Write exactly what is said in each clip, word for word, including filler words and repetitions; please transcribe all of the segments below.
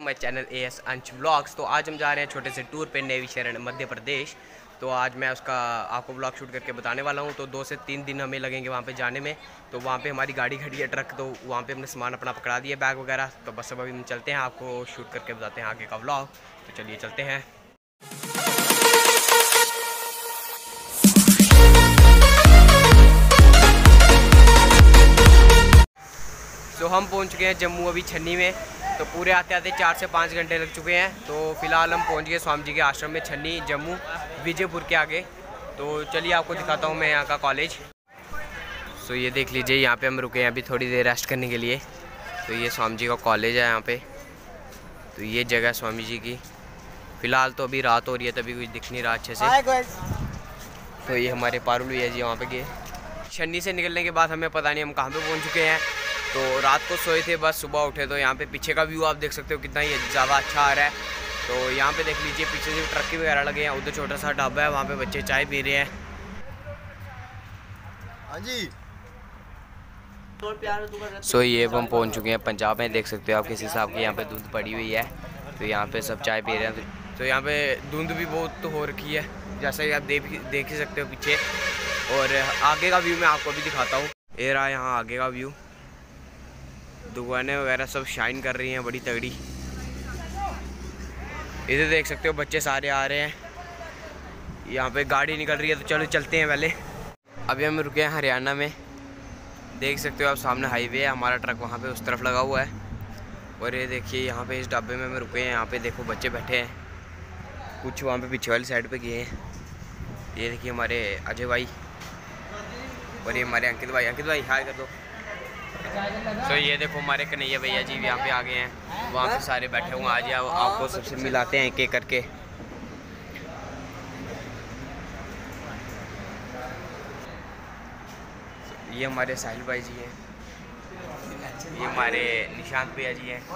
My channel A S Ansh vlogs. तो आज हम जा रहे हैं छोटे से टूर पे नैमिषारण्य मध्य प्रदेश। तो आज मैं उसका आपको व्लॉग शूट करके बताने वाला हूँ। तो दो से तीन दिन हमें लगेंगे वहाँ पे जाने में। तो वहाँ पे हमारी गाड़ी खड़ी है, ट्रक, तो वहाँ पे हमने सामान अपना पकड़ा दिया, बैग वगैरह। तो बस अब अभी हम चलते हैं, आपको शूट करके बताते हैं आगे का व्लॉग। तो चलिए चलते हैं। तो हम पहुँच गए हैं जम्मू अभी छन्नी में। तो पूरे आते आते चार से पाँच घंटे लग चुके हैं। तो फिलहाल हम पहुंच गए स्वामी जी के आश्रम में छन्नी जम्मू विजयपुर के आगे। तो चलिए आपको दिखाता हूं मैं यहाँ का कॉलेज। सो ये देख लीजिए, यहाँ पे हम रुके हैं अभी थोड़ी देर रेस्ट करने के लिए। तो ये स्वामी जी का कॉलेज है यहाँ पे। तो ये जगह स्वामी जी की। फ़िलहाल तो अभी रात हो रही है, तभी कुछ दिख नहीं रहा अच्छे से। तो ये हमारे पारुल भैया जी वहाँ पे गए। छन्नी से निकलने के बाद हमें पता नहीं हम कहाँ पे पहुँच चुके हैं। तो रात को सोए थे, बस सुबह उठे तो यहाँ पे पीछे का व्यू आप देख सकते हो कितना ही ज़्यादा अच्छा आ रहा है। तो यहाँ पे देख लीजिए पीछे से ट्रक वगैरह लगे हैं। उधर छोटा सा ढाबा है, वहाँ पे बच्चे चाय पी रहे हैं। हाँ जी। सो ये हम पहुँच चुके हैं पंजाब में। देख सकते हो आप किस हिसाब की यहाँ पे धुंध पड़ी हुई है। तो यहाँ पे सब चाय पी रहे हैं। तो यहाँ पे धुंध भी बहुत हो रखी है, जैसा कि आप देख देख ही सकते हो पीछे। और आगे का व्यू मैं आपको भी दिखाता हूँ। ये रहा यहाँ आगे का व्यू। दुकानें वगैरह सब शाइन कर रही हैं बड़ी तगड़ी। इधर देख सकते हो बच्चे सारे आ रहे हैं। यहाँ पे गाड़ी निकल रही है, तो चलो चलते हैं पहले। अभी हम रुके हैं हरियाणा में। देख सकते हो आप सामने हाईवे है, हमारा ट्रक वहाँ पे उस तरफ लगा हुआ है। और ये देखिए यहाँ पे इस ढाबे में हम रुके हैं। यहाँ पे देखो बच्चे बैठे हैं, कुछ वहाँ पे पीछे वाली साइड पे गए हैं। ये देखिए हमारे अजय भाई और ये हमारे अंकित भाई। अंकित भाई हाय कर दो। तो ये देखो हमारे कन्हैया भैया जी यहाँ पे आ गए हैं। वहाँ पे सारे बैठे हुए। आज आप, आपको सबसे मिलाते हैं एक एक करके। ये हमारे साहिल भाई जी हैं, ये हमारे निशांत भैया जी हैं।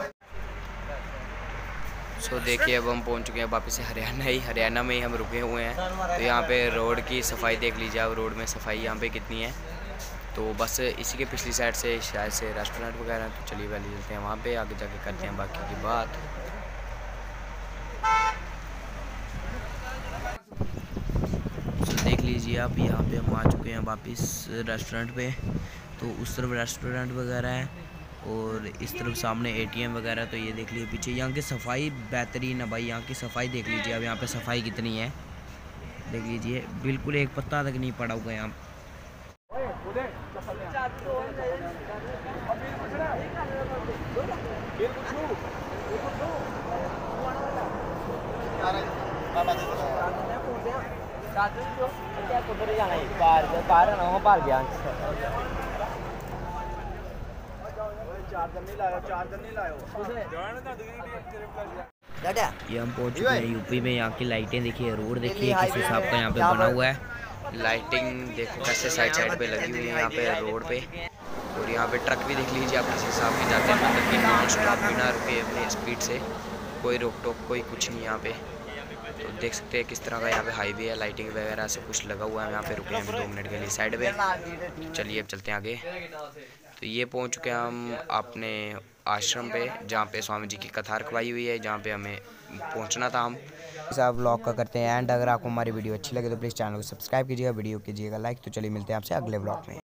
सो देखिए अब हम पहुँच चुके हैं वापस से हरियाणा ही हरियाणा में ही हम रुके हुए हैं। तो यहाँ पे रोड की सफाई देख लीजिए आप, रोड में सफाई यहाँ पे कितनी है। तो बस इसी के पिछली साइड से शायद से रेस्टोरेंट वगैरह। तो चलिए पहले चलते हैं वहाँ पे, आगे जाके करते हैं बाकी की बात। तो देख लीजिए आप, यहाँ पे हम आ चुके हैं वापस रेस्टोरेंट पे। तो उस तरफ रेस्टोरेंट वगैरह है और इस तरफ सामने एटीएम वगैरह। तो ये देख लीजिए पीछे यहाँ की सफाई बेहतरीन है भाई। यहाँ की सफाई देख लीजिए अब, यहाँ पे सफाई कितनी है देख लीजिए। बिल्कुल एक पत्ता तक नहीं पड़ा हुआ यहाँ। ये हम पहुंच चुके हैं यूपी में। यहाँ की लाइटें देखिए, रोड देखिए किस हिसाब का यहाँ पे बना हुआ है। लाइटिंग देखो कैसे साइड साइड पे लगी हुई है यहाँ पे रोड पे। और यहाँ पे ट्रक भी देख लीजिए आप किस हिसाब के जाते हैं, मतलब कि नॉन स्टॉप बिना रुके अपने स्पीड से, कोई रोक टोक कोई कुछ नहीं यहाँ पे। तो देख सकते हैं किस तरह का यहाँ पे हाईवे है, लाइटिंग वगैरह सब कुछ लगा हुआ है। यहाँ पे रुके हैं दो मिनट के लिए साइड पे। चलिए अब चलते हैं आगे। तो ये पहुँच चुके हैं हम अपने आश्रम पे, जहाँ पे स्वामी जी की कथा रखवाई हुई है, जहाँ पे हमें पहुँचना था। हम इस आप व्लॉग का करते हैं एंड। अगर आपको हमारी वीडियो अच्छी लगे तो प्लीज़ चैनल को सब्सक्राइब कीजिएगा, वीडियो कीजिएगा लाइक। तो चलिए मिलते हैं आपसे अगले व्लॉग में।